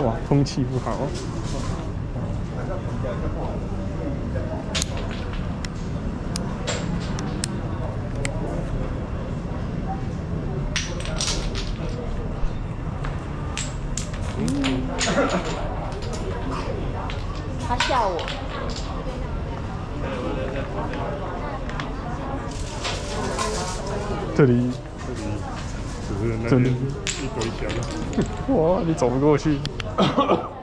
哇，空气不好。 他笑我。 这里只是那边一堆箱。 哇，你走不过去。